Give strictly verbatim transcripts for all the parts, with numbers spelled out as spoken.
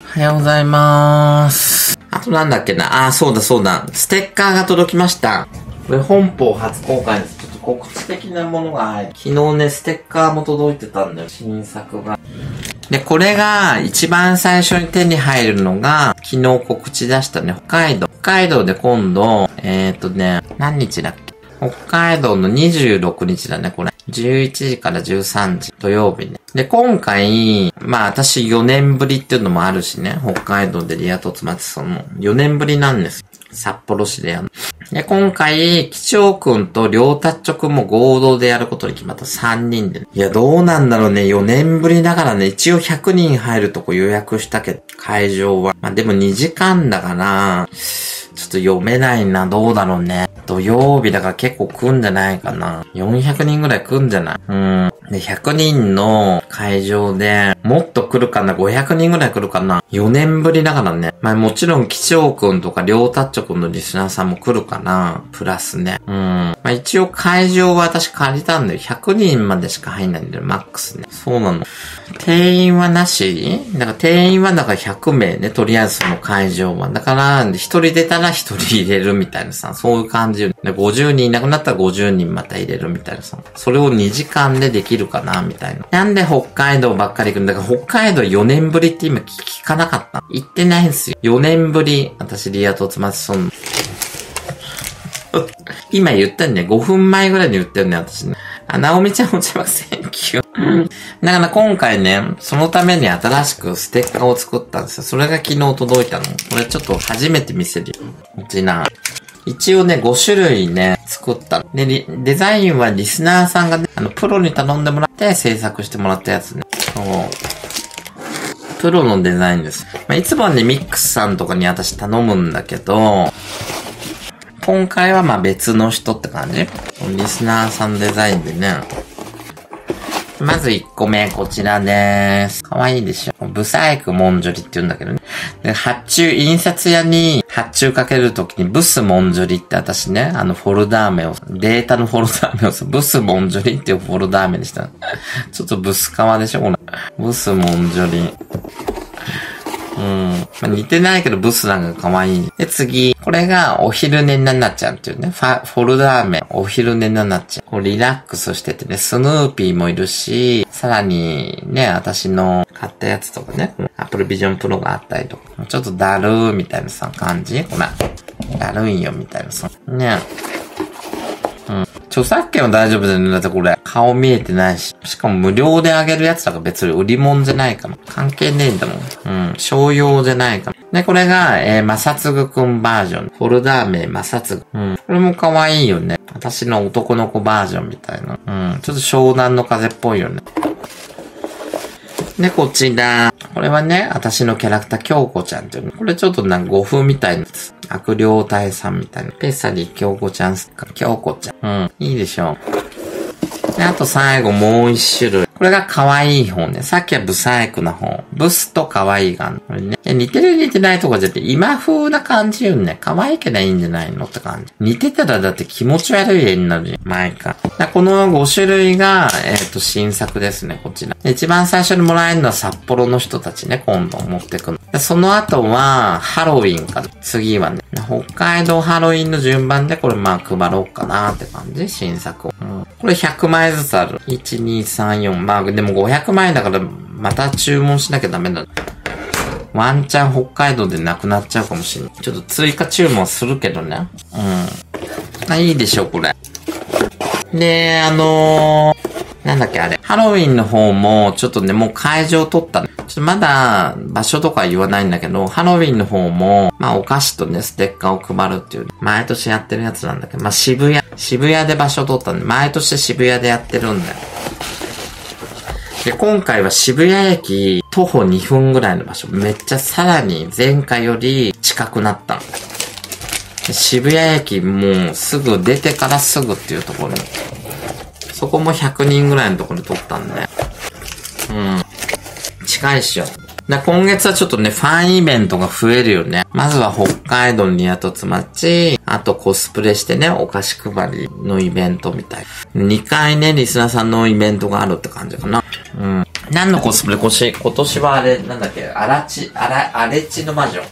おはようございます。あとなんだっけな。あー、そうだそうだ。ステッカーが届きました。これ本邦初公開です。ちょっと告知的なものが入る。昨日ね、ステッカーも届いてたんだよ。新作が。で、これが一番最初に手に入るのが、昨日告知出したね、北海道。北海道で今度、えーっとね、何日だっけ？北海道のにじゅうろくにちだね、これ。じゅういちじからじゅうさんじ、土曜日ね。で、今回、まあ私よねんぶりっていうのもあるしね、北海道でリア凸町その、よねんぶりなんです。札幌市でやる。で、今回、機長くんとりょうたっちょくんも合同でやることに決まったさんにんで、ね。いや、どうなんだろうね、よねんぶりだからね、一応ひゃくにん入るとこ予約したけど、会場は。まあでもにじかんだから、ちょっと読めないな、どうだろうね。土曜日だから結構来んじゃないかな。よんひゃくにんぐらい来んじゃない？うん。で、ひゃくにんの会場で、もっと来るかな？ ごひゃく 人ぐらい来るかな？ よ 年ぶりだからね。まあもちろん、機長くんとかりょうたっちょくんのリスナーさんも来るかな？プラスね。うん。まあ一応会場は私借りたんだよ。ひゃくにんまでしか入んないんだよ、マックスね。そうなの。定員はなし？だから定員はだからひゃくめいね、とりあえずその会場は。だから、一人出たら一人入れるみたいなさ、そういう感じよ。で、ごじゅうにんいなくなったらごじゅうにんまた入れるみたいなさ。それをにじかんでできるかなみたいな。なんで北海道ばっかり行くんだから、北海道よねんぶりって今聞かなかった。行ってないんですよ。よねんぶり。私、リア凸町そん。今言ったんね。ごふんまえぐらいに言ったよね、私ね。あ、なおみちゃんお茶はセンキュー。だから今回ね、そのために新しくステッカーを作ったんですよ。それが昨日届いたの。これちょっと初めて見せるよ。こちら。一応ね、ごしゅるいね、作ったの。で、デザインはリスナーさんがね、あの、プロに頼んでもらって制作してもらったやつね。そう。プロのデザインです。まあ、いつもはね、ミックスさんとかに私頼むんだけど、今回はまあ別の人って感じ？リスナーさんデザインでね。まずいっこめ、こちらでーす。かわいいでしょ。ブサイクモンジョリって言うんだけどね。で、発注、印刷屋に発注かけるときにブスモンジョリって私ね、あのフォルダー名を、データのフォルダー名をさ、ブスモンジョリっていうフォルダー名にした。ちょっとブスカワでしょこれ。ブスモンジョリ。うん。まあ、似てないけどブスなんか可愛い。で、次。これがお昼寝ななちゃんっていうね。ファ、フォルダー名。お昼寝ななちゃん。こうリラックスしててね。スヌーピーもいるし、さらにね、私の買ったやつとかね。Apple Vision Pro があったりとか。ちょっとだるーみたいなさ、感じほら。だるいよみたいなさ。ね。うん。著作権は大丈夫だよね。だってこれ、顔見えてないし。しかも無料であげるやつだから別に売り物じゃないから。関係ねえんだもん。うん。商用じゃないから。で、これが、えー、まさつぐくんバージョン。フォルダー名まさつぐ。うん。これも可愛いよね。私の男の子バージョンみたいな。うん。ちょっと湘南の風っぽいよね。で、こちら。これはね、私のキャラクター、京子ちゃんっていうの。これちょっとなんか、護風みたいなやつ。悪霊隊さんみたいな。ペッサリー京子ちゃんすか。京子ちゃん。うん。いいでしょう。で、あと最後もう一種類。これが可愛い方ね。さっきはブサイクな方。ブスと可愛いがこれね。似てる似てないとかじゃなくて、今風な感じよね。可愛けりゃいいんじゃないのって感じ。似てたらだって気持ち悪い絵になるじゃん。前か。このごしゅるいが、えっと、新作ですね。こちら。一番最初にもらえるのは札幌の人たちね。今度持ってくの。でその後は、ハロウィンか。次はね。北海道ハロウィンの順番でこれまあ配ろうかなって感じ。新作を。うん、これひゃくまいずつある。いち、に、さん、よん。まあでもごひゃくまいだからまた注文しなきゃダメだ。ワンチャン北海道でなくなっちゃうかもしれない。ちょっと追加注文するけどね。うん。あ、いいでしょ、これ。で、あのー、なんだっけあれ。ハロウィンの方も、ちょっとね、もう会場取ったね。ちょっとまだ、場所とかは言わないんだけど、ハロウィンの方も、まあお菓子とね、ステッカーを配るっていう、毎年やってるやつなんだけど、まあ渋谷、渋谷で場所取ったんで、毎年渋谷でやってるんだよ。で、今回は渋谷駅徒歩にふんぐらいの場所。めっちゃさらに前回より近くなったの。渋谷駅もうすぐ出てからすぐっていうところ。そこもひゃくにんぐらいのところで撮ったんで。うん。近いっしょ。で今月はちょっとね、ファンイベントが増えるよね。まずは北海道にやとつまち、あとコスプレしてね、お菓子配りのイベントみたい。にかいね、リスナーさんのイベントがあるって感じかな。うん。 何のコスプレ今年、今年はあれ、なんだっけ、あらち、あら、あれちの魔女。よ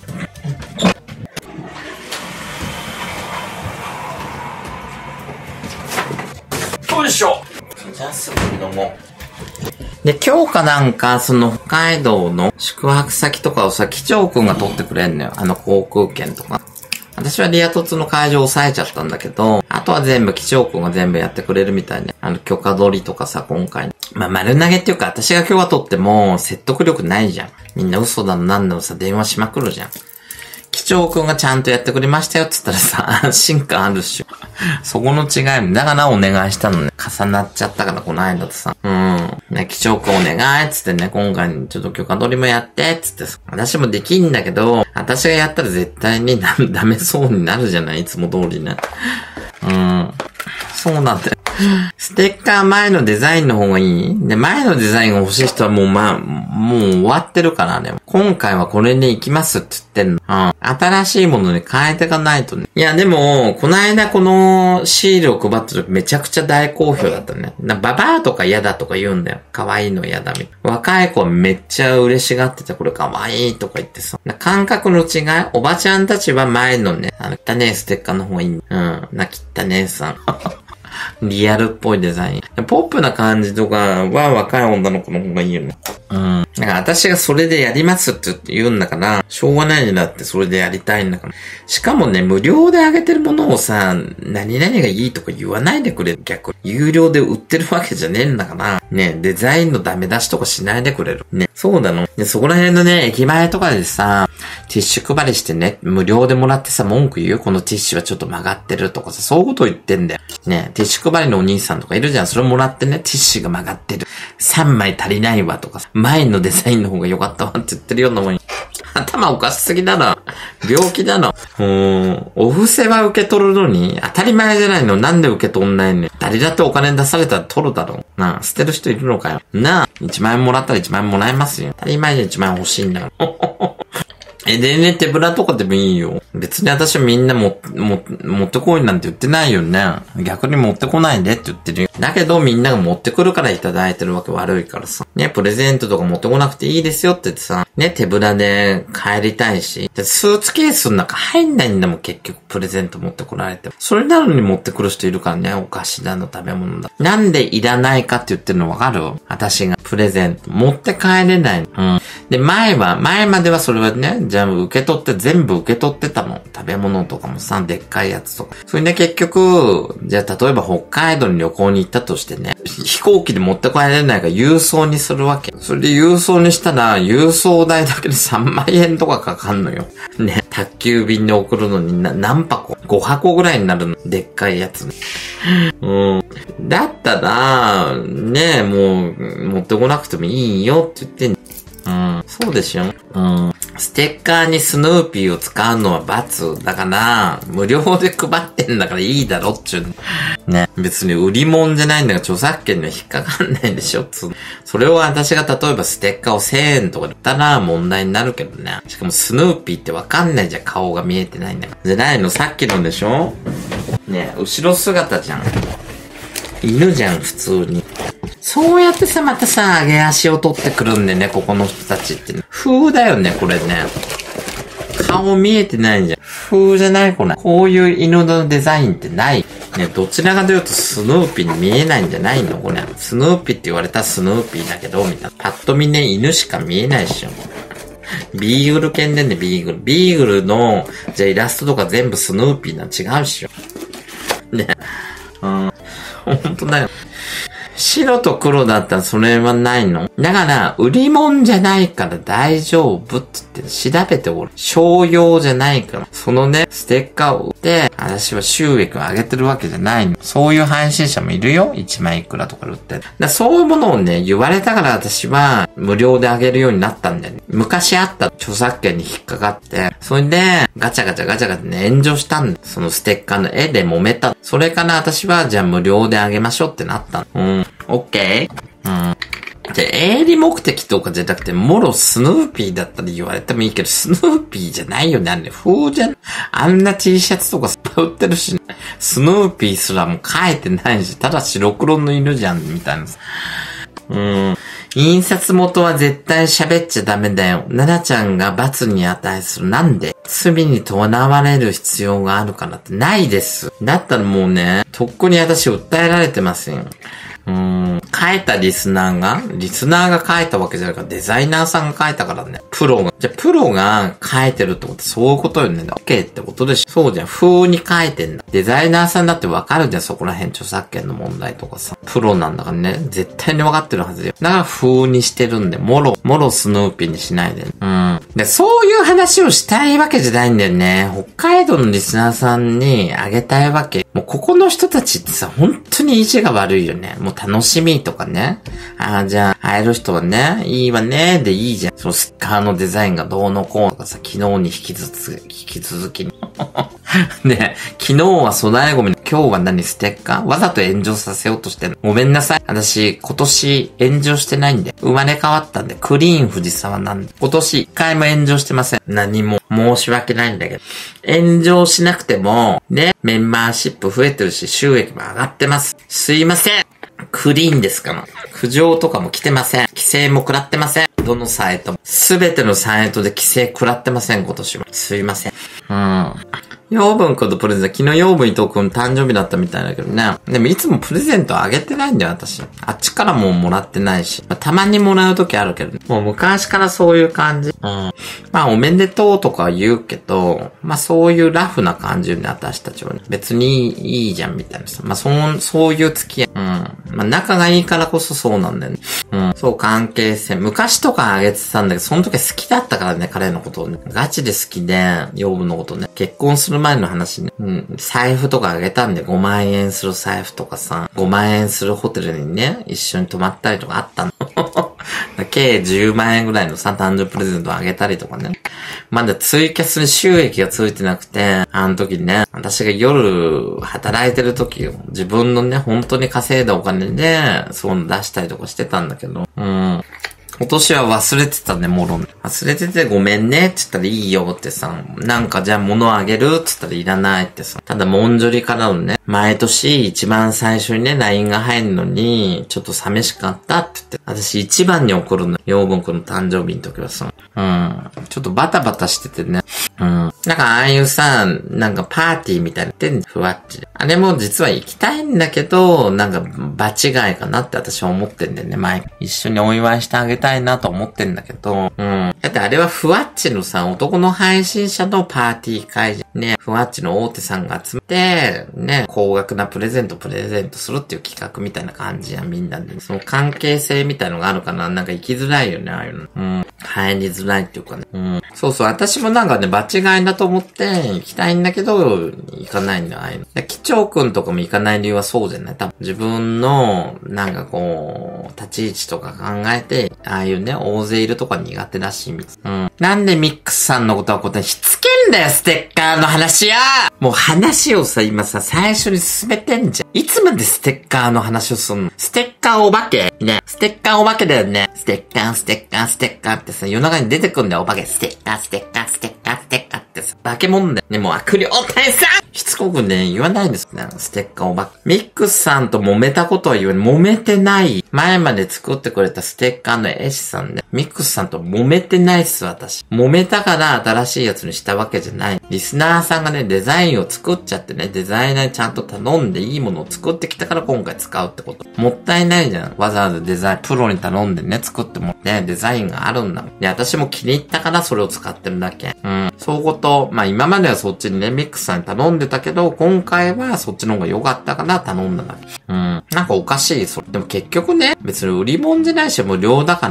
いしょ。じゃあすぐ飲もう。で、今日かなんか、その北海道の宿泊先とかをさ、機長くんが取ってくれんのよ。あの航空券とか。私はリア凸の会場を抑えちゃったんだけど、あとは全部機長くんが全部やってくれるみたいね。あの許可取りとかさ、今回。まあ、丸投げっていうか、私が今日は取っても説得力ないじゃん。みんな嘘だのなんだのさ、電話しまくるじゃん。機長くんがちゃんとやってくれましたよって言ったらさ、安心感あるっしょ。そこの違いも、だからお願いしたのね。重なっちゃったから、この間とさ。うん。ね、機長くんお願いっつってね、今回ちょっと許可取りもやってっつってさ。私もできんだけど、私がやったら絶対にダメそうになるじゃない、いつも通りね。うん。そうなんだよ。ステッカー前のデザインの方がいい？で、前のデザインが欲しい人はもうまあ、もう終わってるからね。今回はこれで行きますって言ってんの。うん。新しいものに変えていかないとね。いや、でも、この間このシールを配った時めちゃくちゃ大好評だったね。な、ババアとか嫌だとか言うんだよ。可愛いの嫌だみたいな。若い子はめっちゃ嬉しがってて、これ可愛いとか言ってさ。な、感覚の違い？おばちゃんたちは前のね、あの、汚ねえステッカーの方がいい。うん。な、汚ねえさん。リアルっぽいデザイン。ポップな感じとかは若い女の子の方がいいよね。うん。なんか私がそれでやりますって言うんだから、しょうがないんだってそれでやりたいんだから。しかもね、無料であげてるものをさ、何々がいいとか言わないでくれる。逆に。有料で売ってるわけじゃねえんだから。ね、デザインのダメ出しとかしないでくれる。ね、そうなの。で、そこら辺のね、駅前とかでさ、ティッシュ配りしてね、無料でもらってさ、文句言うよ。このティッシュはちょっと曲がってるとかさ、そういうこと言ってんだよ。ね、ティッシュ配りのお兄さんとかいるじゃん。それもらってね、ティッシュが曲がってる。さんまい足りないわとかさ、前のデザインの方が良かったわって言ってるようなもんに。頭おかしすぎだな。病気だな。うーん。お布施は受け取るのに、当たり前じゃないの。なんで受け取んないねん。誰だってお金出されたら取るだろう。なあ、捨てる人いるのかよ。なあ、いちまんえんもらったらいちまんえんもらえますよ。当たり前でいちまんえん欲しいんだから。え、でね、手ぶらとかでもいいよ。別に私はみんなも、も、持ってこいなんて言ってないよね。逆に持ってこないでって言ってるよ。だけどみんなが持ってくるからいただいてるわけ悪いからさ。ね、プレゼントとか持ってこなくていいですよって言ってさ。ね、手ぶらで帰りたいし。スーツケースの中入んないんだもん、結局プレゼント持ってこられて。それなのに持ってくる人いるからね、お菓子だの食べ物だ。なんでいらないかって言ってるのわかる？私がプレゼント持って帰れないの。うん。で、前は、前まではそれはね、じゃあ受け取って全部受け取ってたの。食べ物とかもさ、でっかいやつとか。それで結局、じゃあ例えば北海道に旅行に行ったとしてね、飛行機で持って帰れないから郵送にするわけ。それで郵送にしたら、郵送代だけでさんまんえんとかかかんのよ。ね、宅急便で送るのにな何箱 ?ご 箱ぐらいになるの。でっかいやつ。うん。だったら、ね、もう、持ってこなくてもいいよって言ってんうん、そうでしょ。うん。ステッカーにスヌーピーを使うのは罰だから、無料で配ってんだからいいだろっちゅう。ね。別に売り物じゃないんだから著作権には引っかかんないでしょつ。それを私が例えばステッカーをせんえんとかで売ったら問題になるけどね。しかもスヌーピーってわかんないじゃん。顔が見えてないんだから。じゃないのさっきのでしょね。後ろ姿じゃん。犬じゃん、普通に。そうやってさ、またさ、上げ足を取ってくるんでね、ここの人たちって、ね。風だよね、これね。顔見えてないじゃん。風じゃない、これ。こういう犬のデザインってない。ね、どちらかというとスヌーピーに見えないんじゃないのこれ。スヌーピーって言われたらスヌーピーだけど、みたいな。パッと見ね、犬しか見えないっしょ。ビーグル犬でね、ビーグル。ビーグルの、じゃあイラストとか全部スヌーピーなん違うっしょ。ね。うん。ほんとだよ。白と黒だったらそれはないの？だから、売り物じゃないから大丈夫って言って調べておる。商用じゃないから。そのね、ステッカーを売って、私は収益を上げてるわけじゃないの。そういう配信者もいるよ。いちまんいくらとかで売って。だそういうものをね、言われたから私は無料で上げるようになったんだよね。昔あった著作権に引っかかって、それでガチャガチャガチャガチャね、炎上したんだ。そのステッカーの絵で揉めた。それから私はじゃあ無料で上げましょうってなったの。うん。オッケー？うん。じゃあ、営利目的とかじゃなくて、もろスヌーピーだったら言われてもいいけど、スヌーピーじゃないよね。あれ、風じゃん。あんな T シャツとか売ってるし、ね、スヌーピーすらも書いてないし、ただ白黒の犬じゃん、みたいな。うん。 印刷元は絶対喋っちゃダメだよ。奈々ちゃんが罰に値する。なんで罪にとらわれる必要があるからってないです。だったらもうね、とっくに私訴えられてますよ。うーん、書いたリスナーが、リスナーが書いたわけじゃないから、デザイナーさんが書いたからね。プロが。じゃ、プロが書いてるってことそういうことよね。OK ってことでしょ。そうじゃん。風に書いてんだ。デザイナーさんだってわかるじゃん。そこら辺著作権の問題とかさ。プロなんだからね。絶対にわかってるはずよ。だから風にしてるんで、もろ、もろスヌーピーにしないでね。うん。で、そういう話をしたいわけじゃないんだよね。北海道のリスナーさんにあげたいわけ。もうここの人たちってさ、本当に意地が悪いよね。もう楽しみとかね。ああ、じゃあ、会える人はね、いいわね、でいいじゃん。そのスッカーのデザインがどうのこうとかさ、昨日に引き続き、引き続きに。ね、昨日は粗大ゴミ、今日は何ステッカーわざと炎上させようとしてる。ごめんなさい。私、今年炎上してないんで。生まれ変わったんで、クリーン藤沢なんで。今年一回も炎上してません。何も申し訳ないんだけど。炎上しなくても、ね、メンバーシップ増えてるし、収益も上がってます。すいません。クリーンですから。苦情とかも来てません。規制も食らってません。どのサイトも。すべてのサイトで規制食らってません、今年は。すいません。うん。養分くんとプレゼント、昨日養分伊藤くん誕生日だったみたいだけどね。でもいつもプレゼントあげてないんだよ、私。あっちからももらってないし。まあ、たまにもらうときあるけどね。もう昔からそういう感じ。うん。まあ、おめでとうとかは言うけど、まあそういうラフな感じよね、私たちはね。別にいいじゃん、みたいなさ。まあそう、そういう付き合い。うん。まあ仲がいいからこそそうなんだよね。うん。そう、関係性。昔とかあげてたんだけど、その時は好きだったからね、彼のことをね。ガチで好きで、養分のことね。結婚する前の話ね。うん。財布とかあげたんで、ごまんえんする財布とかさ、ごまんえんするホテルにね、一緒に泊まったりとかあったの。計じゅうまんえんぐらいのさ、誕生日プレゼントをあげたりとかね。まだツイキャスに収益がついてなくて、あの時ね、私が夜働いてる時を、自分のね、本当に稼いだお金で、そういうの出したりとかしてたんだけど、うん。今年は忘れてたね、もろ。忘れててごめんねって言ったらいいよってさ、なんかじゃあ物あげるって言ったらいらないってさ、ただモンジョリからのね、毎年一番最初にね、ライン が入るのに、ちょっと寂しかったって言って、私一番に怒るの。養分くんの誕生日の時はさ、うん、ちょっとバタバタしててね、うん。なんかああいうさ、なんかパーティーみたいなってんふわっちで。あれも実は行きたいんだけど、なんか場違いかなって私は思ってんだよね、前。一緒にお祝いしてあげたいなと思ってんだけど、うん。だってあれはふわっちのさ、男の配信者のパーティー会場ね、ふわっちの大手さんが集めて、ね、高額なプレゼントプレゼントするっていう企画みたいな感じやん、みんなで。その関係性みたいのがあるかな、なんか行きづらいよね、ああいうの。うん。入りづらいっていうかね。うん。そうそう、私もなんかね、場違いだと思って行きたいんだけど、行かないんだよ、ああいうの。で、機長くんとかも行かない理由はそうじゃない。多分自分の、なんかこう、立ち位置とか考えて、ああいうね、大勢いるとか苦手らしいみたい。うん。なんでミックスさんのことはこうやってしつけんだよ、ステッカーの話や！もう話をさ、今さ、最初に進めてんじゃん。いつまでステッカーの話をすんの？ステッカーお化けね。ステッカーお化けだよね。ステッカー、ステッカー、ステッカーってさ、夜中に出てくんだよ、お化け。ステッカー、ステッカー、ステッカー、ステッカーってさ、化け物だよね。もう悪霊大さんしつこくね、言わないんですね。ステッカーお化け。ミックスさんと揉めたことは言わない。揉めてない。前まで作ってくれたステッカーの絵師さんね。ミックスさんと揉めてないっす、私。揉めたから新しいやつにしたわけじゃない。リスナーさんがね、デザインを作っちゃってね、デザイナーにちゃんと頼んでいいものを作ってきたから今回使うってこと。もったいないじゃん。わざわざデザイン、プロに頼んでね、作ってもね、デザインがあるんだもん。で、私も気に入ったからそれを使ってるだけ。うん。そういうこと、まあ今まではそっちにね、ミックスさんに頼んでたけど、今回はそっちの方が良かったから頼んだだけ。うん。なんかおかしい、それ。でも結局ね、別に売り物じゃないし無料だから、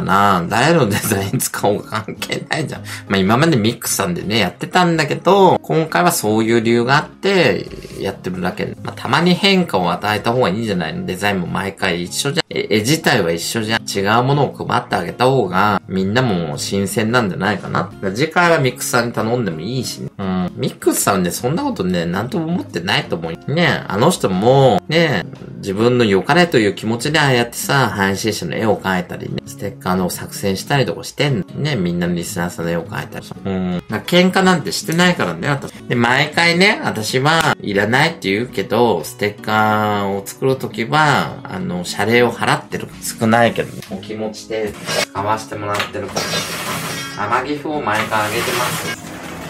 誰のデザイン使おうが関係ないじゃん。まあ今までミックスさんでね、やってたんだけど、今回はそういう理由があって、やってるだけ。まあたまに変化を与えた方がいいんじゃないの？デザインも毎回一緒じゃん。絵自体は一緒じゃん。違うものを配ってあげた方が、みんなも新鮮なんじゃないかな。次回はミックスさんに頼んでもいいしね。うん。ミックスさんね、そんなことね、なんとも思ってないと思う。ね、あの人も、ね、 自分の良かれという気持ちでああやってさ、配信者の絵を描いたりね、ステッカーの作成したりとかしてんのね、みんなのリスナーさんの絵を描いたりさ。うん。喧嘩なんてしてないからね、私。で、毎回ね、私はいらないって言うけど、ステッカーを作るときは、あの、謝礼を払ってる。少ないけど、ね、お気持ちで買わしてもらってるから。天岐阜を毎回あげてます。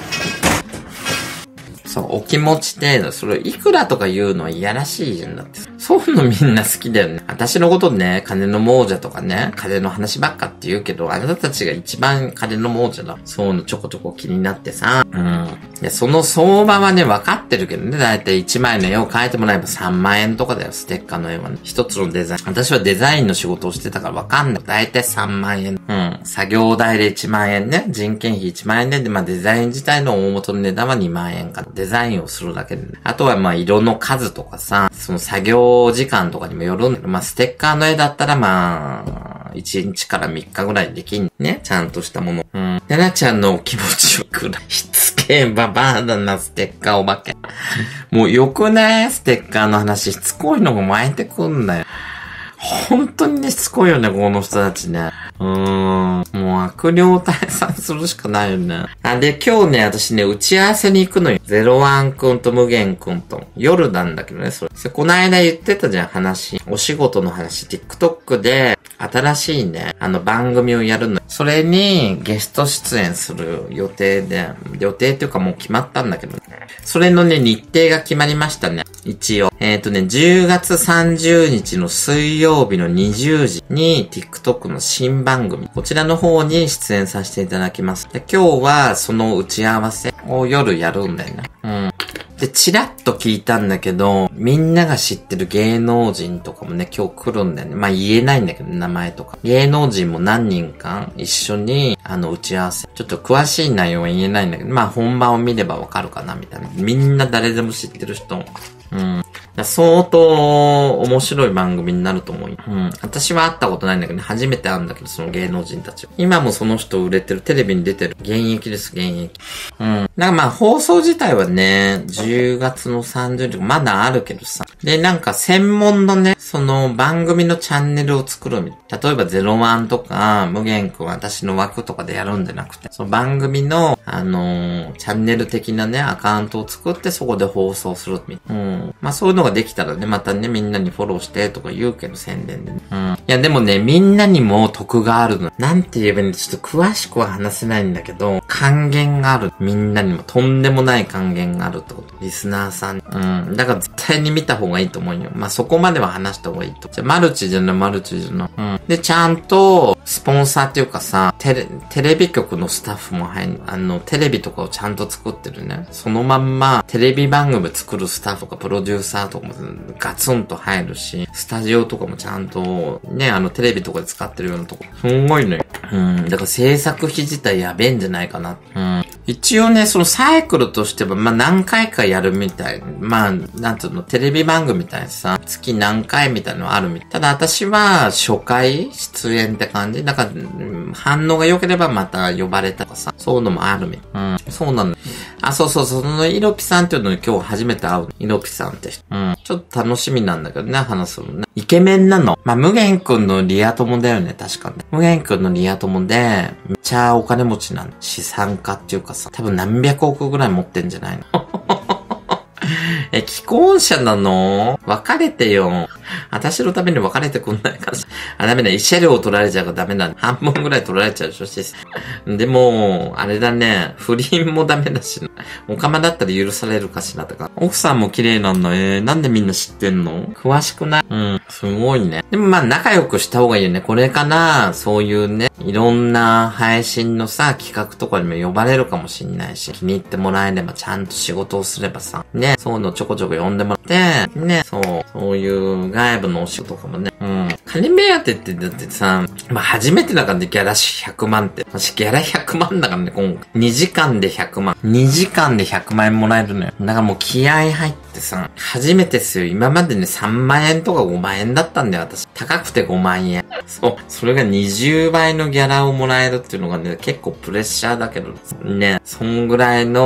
そう、お気持ち程度、それいくらとか言うのはいやらしいじゃんだって。そういうのみんな好きだよね。私のことね、金の亡者とかね、金の話ばっかって言うけど、あなたたちが一番金の亡者だ。そういうのちょこちょこ気になってさ。うん。で、その相場はね、分かってるけどね、だいたいいちまいの絵を描いてもらえばさんまんえんとかだよ、ステッカーの絵はね。一つのデザイン。私はデザインの仕事をしてたから分かんない。だいたいさんまんえん。うん。作業代でいちまんえんね。人件費いちまんえんで、で、まあデザイン自体の大元の値段はにまんえんか。デザインをするだけでね。あとはまあ色の数とかさ、その作業時間とかにもよるんだけど、まあステッカーの絵だったらまあ、いちにちからみっかぐらいできんね。ちゃんとしたもの。うん。でなちゃんの気持ちをくらい。しつけえババアだな、ステッカーお化け。もうよくないステッカーの話、しつこいのが巻いてくんだよ。本当にね、しつこいよね、この人たちね。うーん。もう悪霊退散するしかないよね。あ、で、今日ね、私ね、打ち合わせに行くのよ。ゼロワンくんと無限くんと。夜なんだけどね、それ。それこの間言ってたじゃん、話。お仕事の話。TikTok で、新しいね、あの番組をやるの。それにゲスト出演する予定で、予定っていうかもう決まったんだけどね。それのね、日程が決まりましたね。一応。えっとね、じゅうがつさんじゅうにちの水曜日のにじゅうじに TikTok の新番組、こちらの方に出演させていただきます。で、今日はその打ち合わせを夜やるんだよね。うん。で、チラッと聞いたんだけど、みんなが知ってる芸能人とかもね、今日来るんだよね。まあ言えないんだけど、名前とか。芸能人も何人か一緒に、あの、打ち合わせ。ちょっと詳しい内容は言えないんだけど、まあ本番を見ればわかるかな、みたいな。みんな誰でも知ってる人。うん。相当面白い番組になると思うよ。うん。私は会ったことないんだけど、ね、初めて会うんだけど、その芸能人たち。今もその人売れてる、テレビに出てる。現役です、現役。うん。だからまあ放送自体はね、じゅうがつのさんじゅうにち、まだあるけどさ。で、なんか専門のね、その番組のチャンネルを作るみたい。例えばゼロワンとか、無限くん私の枠とかでやるんじゃなくて、その番組の、あのー、チャンネル的なね、アカウントを作ってそこで放送するみたいな。うん。まあそういうのができたらね、またね、みんなにフォローしてとか言うけど、宣伝でね。うん。いや、でもね、みんなにも得があるの。なんて言えばいいんだ、ちょっと詳しくは話せないんだけど、還元がある。みんなにもとんでもない還元があるってこと。リスナーさん。うん。だから絶対に見た方がいいと思うよ。まあそこまでは話した方がいいと。じゃマルチじゃない、マルチじゃない。うん。で、ちゃんと、スポンサーっていうかさ、テレ、テレビ局のスタッフも入る。あの、テレビとかをちゃんと作ってるね。そのまんま、テレビ番組作るスタッフとかプロデューサーとかもガツンと入るし、スタジオとかもちゃんと、ね、あの、テレビとかで使ってるようなとこ。すんごいね。うん。だから制作費自体やべえんじゃないかな。うん。一応ね、そのサイクルとしては、まあ、何回かやるみたい。まあ、なんていうの、テレビ番組みたいにさ、月何回みたいなのあるみたい。ただ私は、初回出演って感じ。だから、反応が良ければまた呼ばれたとかさ、そういうのもあるみたい。うん。そうなの。あ、そうそう、その、イロピさんっていうのに今日初めて会う。イロピさんって人。うん。ちょっと楽しみなんだけどね、話すのね。イケメンなの。まあ、無限くんのリア友だよね、確かね。無限くんのリア友で、めっちゃお金持ちなの。資産家っていうかさ、多分何百億ぐらい持ってんじゃないのえ、既婚者なの？別れてよ。私のために別れてくんないかし。あ、ダメだ。慰謝料を取られちゃうからダメだ。半分ぐらい取られちゃうでしょ、し。でも、あれだね。不倫もダメだしな。おかまだったら許されるかしらとか。奥さんも綺麗なんだ。えー、なんでみんな知ってんの？詳しくない？うん。すごいね。でもまあ仲良くした方がいいよね。これかな、そういうね、いろんな配信のさ、企画とかにも呼ばれるかもしんないし、気に入ってもらえればちゃんと仕事をすればさ、ね、そういうのちょこちょこ呼んでもらって、ね、そう、そういう外部のお仕事とかもね、うん。金目当てってだってさ、まあ初めてだからね、ギャラひゃくまんって。私ギャラひゃくまんだからね、今回。にじかんでひゃくまん。にじかんでひゃくまんえんもらえるのよ。だからもう気合入ってさ、初めてですよ。今までね、さんまんえんとかごまんえんだったんだよ、私。高くてごまんえん。そう。それがにじゅうばいのギャラをもらえるっていうのがね、結構プレッシャーだけどね、そんぐらいの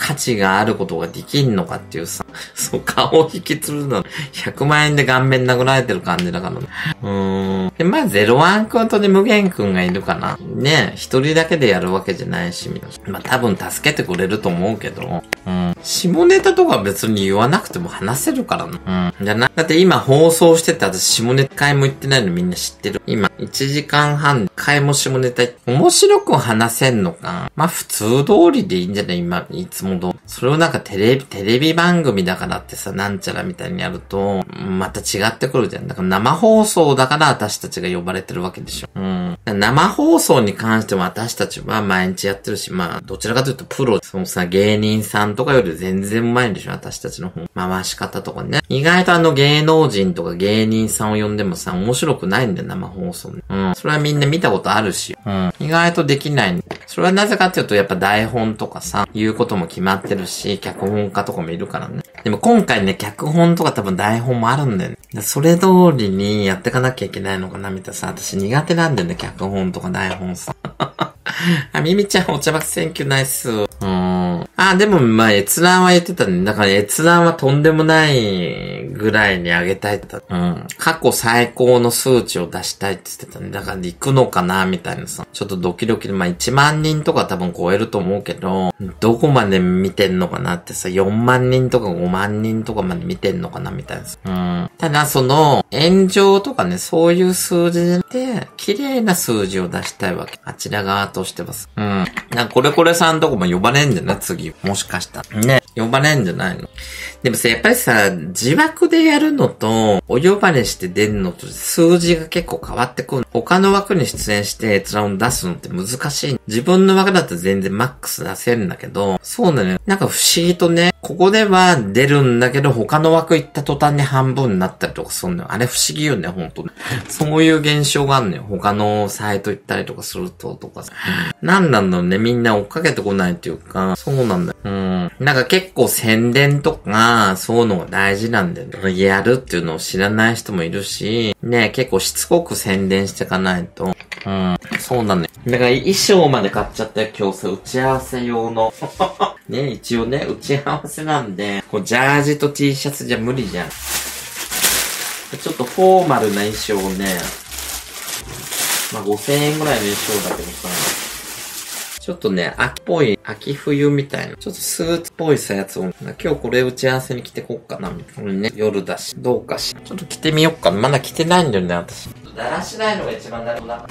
価値があることができんのかっていうさ、そう、顔を引きつるの、ひゃくまんえんで顔面殴られてる感じだからね。うーん。で、まあ、ゼロワンくんとね、無限くんがいるかな。ね、一人だけでやるわけじゃないし、まあ、多分助けてくれると思うけど、うん。下ネタとか別に言わなくても話せるからな。うん。じゃな、だって今放送してて私下ネタ回も言ってないのみんな知ってる。今、いちじかんはん、回も下ネタ、面白く話せんのか。まあ、普通通りでいいんじゃない今、いつも通り。それをなんかテレビ、テレビ番組だからってさ、なんちゃらみたいにやると、また違ってくるじゃん。だから生放送だから私たちが呼ばれてるわけでしょ。うん。生放送に関しても私たちは毎日やってるし、まあ、どちらかというとプロ、そのさ、芸人さんとかより全然うまいんでしょ私たちの方。回し方とかね。意外とあの芸能人とか芸人さんを呼んでもさ、面白くないんだよ、生放送ね。うん。それはみんな見たことあるし。うん。意外とできないんだよ。それはなぜかっていうと、やっぱ台本とかさ、言うことも決まってるし、脚本家とかもいるからね。でも今回ね、脚本とか多分台本もあるんだよね。それ通りにやってかなきゃいけないのかなみたいなさ、私苦手なんだよね、脚本とか台本さ。あ、ミミちゃんお茶爆選挙ナイス。うーん。あ、でもまあ閲覧は言ってたね。だから閲覧はとんでもないぐらいに上げたいって言った。うん。過去最高の数値を出したいって言ってたね。だから行くのかなみたいなさ。ちょっとドキドキで、まあいちまんにんとか多分超えると思うけど、どこまで見てんのかなってさ、よんまんにんとかごまんにんとかまで見てんのかなみたいなさ。うん。ただその、炎上とかね、そういう数字で、綺麗な数字を出したいわけ。あちら側としてはさ。うん。なんかこれこれさんとこも呼ばれんじゃない次。もしかしたら。ね。呼ばれんじゃないの。でもさ、やっぱりさ、自枠でやるのと、お呼ばれして出るのと、数字が結構変わってくる。他の枠に出演して閲覧を出すのって難しい。自分の枠だと全然マックス出せるんだけど、そうなのよ。なんか不思議とね、ここでは出るんだけど、他の枠行った途端に半分になったりとかするのよ。あれ不思議よね、ほんとね。そういう現象があるのよ。他のサイト行ったりとかすると、とかさ。なんなんだろうね、みんな追っかけてこないっていうか、そうなんだよ。うん。なんか結構宣伝とか、そういうのが大事なんだよね。やるっていうのを知らない人もいるし、ね、結構しつこく宣伝していかないと。うん。そうなんだよ。だから衣装まで買っちゃったよ、今日さ、打ち合わせ用の。ね、一応ね、打ち合わせなんで、こうジャージと T シャツじゃ無理じゃん。ちょっとフォーマルな衣装をね、まあごせんえんぐらいの衣装だけどさ、ちょっとね、秋っぽい、秋冬みたいな、ちょっとスーツっぽいさやつを、今日これ打ち合わせに着てこっかな、みたいなね、夜だし、どうかし。ちょっと着てみよっかな。まだ着てないんだよね、私。だらしないのが一番だろうな。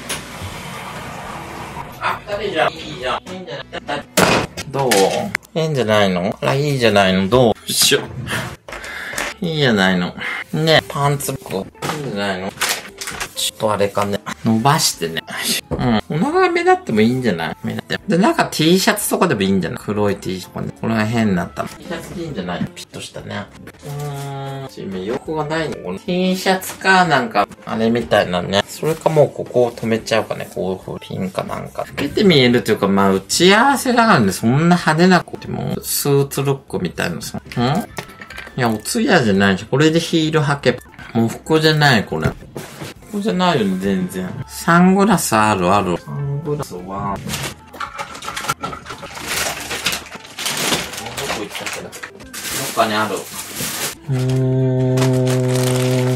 あ、二人じゃん。いいじゃん。いいんじゃないどういいんじゃないのあ、いいじゃないのどうしよう。いいじゃないの。ね、パンツこう。いいんじゃないのちょっとあれかね。伸ばしてね。うん。お腹が目立ってもいいんじゃない目立って。で、なんか T シャツとかでもいいんじゃない黒い T シャツとかね。これが変になった。T シャツでいいんじゃないピッとしたね。うーん。今、欲がないのこれ T シャツか、なんか、あれみたいなね。それかもうここを止めちゃうかね。こういう風ピンかなんか。老けて見えるというか、まあ、打ち合わせだからね、そんな派手な子でも、スーツルックみたいなさ。んいや、おつやじゃないし、これでヒール履けば。もう服じゃない、これ。これじゃないよね、全然。サングラスあるある。サングラスは、どこ行ったっけな。どっかにある。うーん。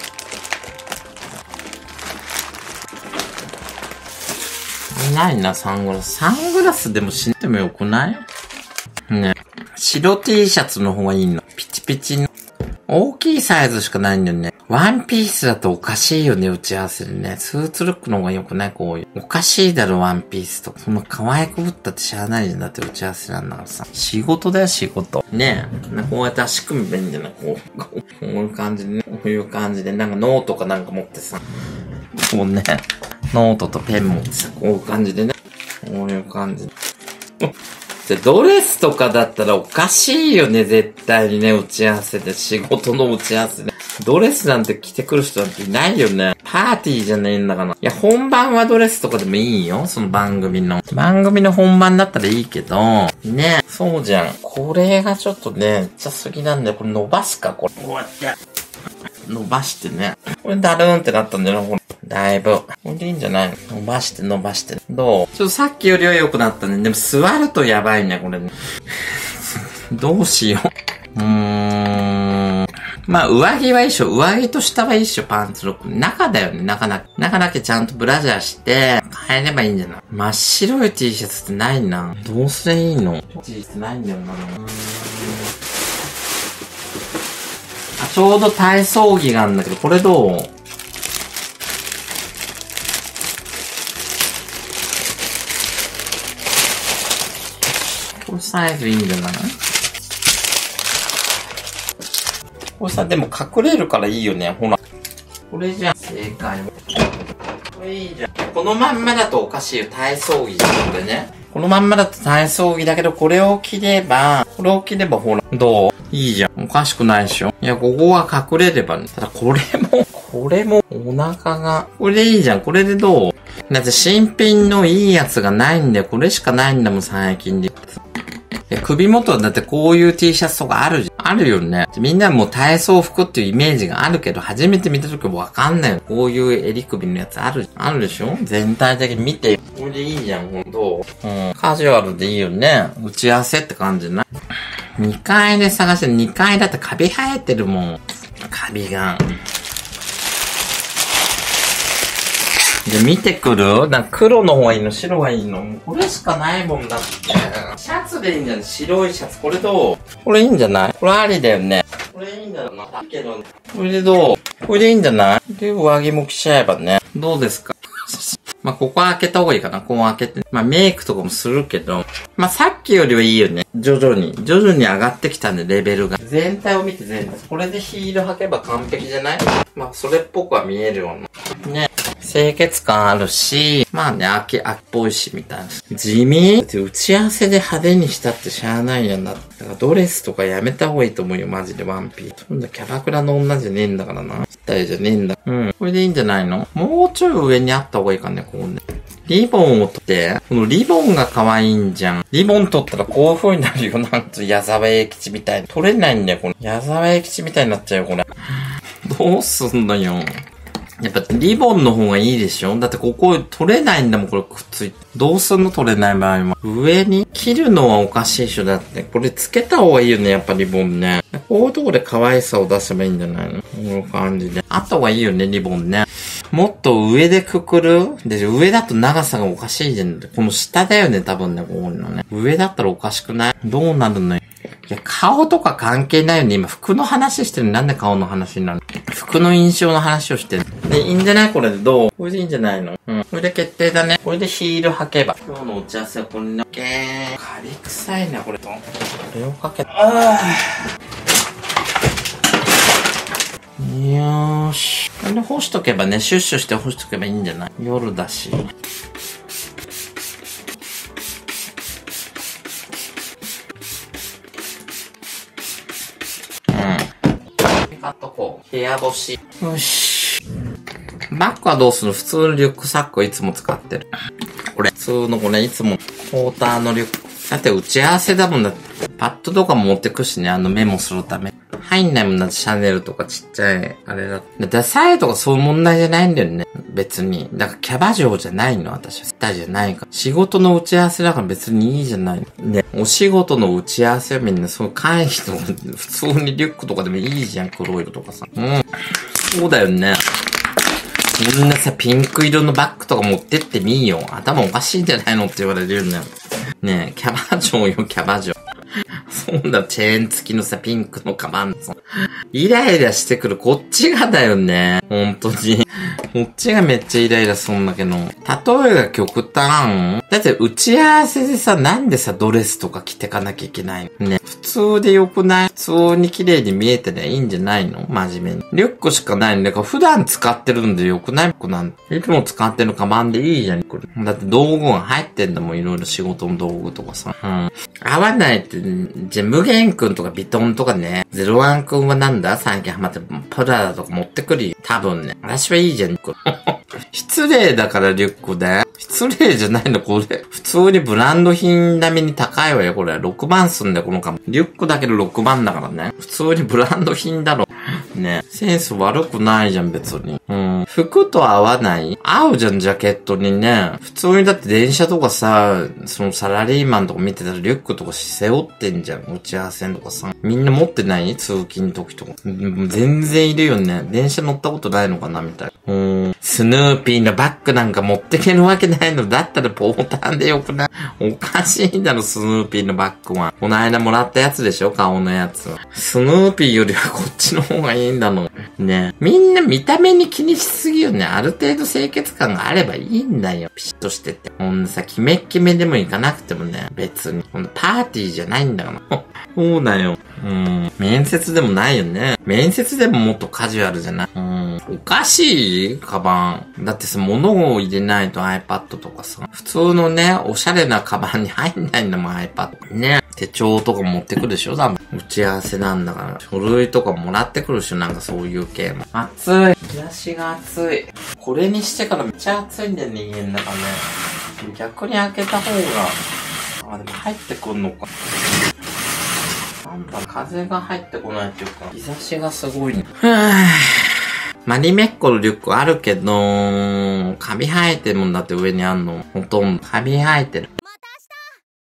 いないな、サングラス。サングラスでも死んでもよくないね。白 T シャツの方がいいの。ピチピチの。大きいサイズしかないんだよね。ワンピースだとおかしいよね、打ち合わせでね。スーツルックの方が良くないこういう。おかしいだろ、ワンピースとか。そんな可愛くぶったってしゃあないじゃん。だって打ち合わせなんだからさ。仕事だよ、仕事。ねえ。こうやって足組めばいいんじゃないこう。こういう感じでね。こういう感じで。なんかノートかなんか持ってさ。こうね。ノートとペン持ってさ。こういう感じでね。こういう感じで。ドレスとかだったらおかしいよね、絶対にね、打ち合わせで、仕事の打ち合わせで。ドレスなんて着てくる人なんていないよね。パーティーじゃねえんだから。いや、本番はドレスとかでもいいよ、その番組の。番組の本番だったらいいけど、ね、そうじゃん。これがちょっとね、めっちゃ好きなんだよ。これ伸ばすか、これ。こうやって。伸ばしてね。これだるーんってなったんだよな、ほら。だいぶ。これでいいんじゃないの伸ばして伸ばして。どうちょっとさっきよりは良くなったね。でも座るとやばいね、これね。 どうしよう。うーん。まあ、上着は一緒。上着と下は一緒、パンツロック。中だよね、中だけ。中だけちゃんとブラジャーして、変えればいいんじゃない？真っ白い T シャツってないな。どうすればいいの？ T シャツないんだよな。あ、ちょうど体操着があるんだけど、これどう？これサイズいいんじゃない？これさ、でも隠れるからいいよね。ほら。これじゃん。正解は。これいいじゃん。このまんまだとおかしいよ。体操着じゃん。これね。このまんまだと体操着だけど、これを着れば、これを着ればほら。どう？いいじゃん。おかしくないでしょ。いや、ここは隠れればね。ただこれも、これもお腹が。これでいいじゃん。これでどう？だって新品のいいやつがないんだよ。これしかないんだもん、最近で。いや、首元だってこういう T シャツとかあるじゃん。あるよね。みんなもう体操服っていうイメージがあるけど、初めて見た時もわかんないよ。こういう襟首のやつある、あるでしょ？全体的に見て。これでいいじゃん、ほんと。うん。カジュアルでいいよね。打ち合わせって感じない？にかいで探して、にかいだってカビ生えてるもん。カビが。じゃ、見てくる？なんか黒の方がいいの？白がいいの？もうこれしかないもんだって。シャツでいいんじゃない？白いシャツ。これどう？これいいんじゃない？これありだよね。これいいんだろうな。だけど、これでどう？これでいいんじゃない？で、上着も着ちゃえばね。どうですか？まあ、ここ開けた方がいいかな。ここ開けて。まあ、メイクとかもするけど。まあ、さっきよりはいいよね。徐々に。徐々に上がってきたんで、レベルが。全体を見て全体。これでヒール履けば完璧じゃない？まあ、それっぽくは見えるような。ね。清潔感あるし、まあね、秋、秋っぽいし、みたいな。地味？打ち合わせで派手にしたってしゃあないやんだ。だからドレスとかやめた方がいいと思うよ、マジでワンピー。そんなキャバクラの女じゃねえんだからな。二人じゃねえんだ。うん。これでいいんじゃないの？もうちょい上にあった方がいいかね、こうね。リボンを取って、このリボンが可愛いんじゃん。リボン取ったらこういう風になるよ。なんと矢沢永吉みたいに。取れないんだよ、この。矢沢永吉みたいになっちゃうよ、これ。どうすんのよ。やっぱリボンの方がいいでしょ？だってここ取れないんだもん、これくっついて。どうすんの？取れない場合は。上に切るのはおかしいでしょ？だって。これつけた方がいいよね、やっぱリボンね。こういうとこで可愛さを出せばいいんじゃないの？この感じで。あった方がいいよね、リボンね。もっと上でくくる？で、上だと長さがおかしいじゃん。この下だよね、多分ね、こういうのね。上だったらおかしくない？どうなるのよ。いや、顔とか関係ないよね。今、服の話してるの。なんで顔の話になるの？服の印象の話をしてる。で、いいんじゃない？これでどう？これでいいんじゃないの？うん。これで決定だね。これでヒール履けば。今日の打ち合わせはこれね。オッケー。カビ臭いな、これと。これをかけた。あー。よーし。これで干しとけばね、シュッシュして干しとけばいいんじゃない？夜だし。買っとこう。部屋干し。よし。バッグはどうする？普通のリュックサックをいつも使ってる。これ。普通のこれ、いつも、ポーターのリュック。だって打ち合わせだもんだって。パッドとかも持ってくしね、あのメモするため。入んないもんだって、シャネルとかちっちゃい、あれだって。ダサいとかそういう問題じゃないんだよね。別に。だからキャバ嬢じゃないの、私は。スターじゃないから。仕事の打ち合わせだから別にいいじゃないの。ね。お仕事の打ち合わせはみんなそういう会議とか、普通にリュックとかでもいいじゃん、黒色とかさ。うん。そうだよね。みんなさ、ピンク色のバッグとか持ってってみーよ。頭おかしいんじゃないのって言われるんだよ。ねえ、キャバ嬢よ、キャバ嬢。そうだ、チェーン付きのさ、ピンクのカバン。イライラしてくるこっちがだよね。本当に。こっちがめっちゃイライラすんだけど。例えが極端？だって打ち合わせでさ、なんでさ、ドレスとか着てかなきゃいけないのね。普通でよくない？普通に綺麗に見えてりゃいいんじゃないの？真面目に。リュックしかないんだから、普段使ってるんでよくない？服なんて。いつも使ってるカバンでいいじゃん、これ。だって道具が入ってんだもん、いろいろ仕事の道具とかさ。うん。合わないって、じゃあ、無限くんとかビトンとかね、ゼロワンくんはなんだ？最近ハマってる。プラダとか持ってくるよ。多分ね。私はいいじゃん、これ。 失礼だからリュックで。失礼じゃないの、これ。普通にブランド品並みに高いわよ、これ。ろくまんすんだよ、このカバン。リュックだけでろくまんだからね。普通にブランド品だろ。ね。センス悪くないじゃん、別に。うん。服と合わない合うじゃん、ジャケットにね。普通にだって電車とかさ、そのサラリーマンとか見てたらリュックとか背負ってんじゃん。打ち合わせとかさ。みんな持ってない通勤の時とか。全然いるよね。電車乗ったことないのかなみたいな。うん。スヌーピーのバッグなんか持ってけるわけないの。だったらポーターでよくない？おかしいだろ、スヌーピーのバッグは。この間もらったやつでしょ？顔のやつ。スヌーピーよりはこっちの方がいいんだの。ね。みんな見た目に気にしすぎよね。ある程度清潔感があればいいんだよ。ピシッとしてて。ほんとさ、キメッキメでもいかなくてもね。別に。ほんとパーティーじゃないんだから。そうだよ。うん。面接でもないよね。面接でももっとカジュアルじゃない？うん。おかしい？カバン。だってさ、物を入れないと iPad とかさ。普通のね、おしゃれなカバンに入んないんだもん、iPad。ね。手帳とか持ってくるでしょ？多分。打ち合わせなんだから。書類とかもらってくるでしょ？なんかそういう系も。暑い。日差しが暑い。これにしてからめっちゃ暑いんだよね、家の中ね。逆に開けた方が、あ、でも入ってくんのか。なんだ、風が入ってこないっていうか、日差しがすごいね。ふぅ。マリメッコのリュックあるけど、カビ生えてるもんだって上にあんの。ほとんど。カビ生えてる。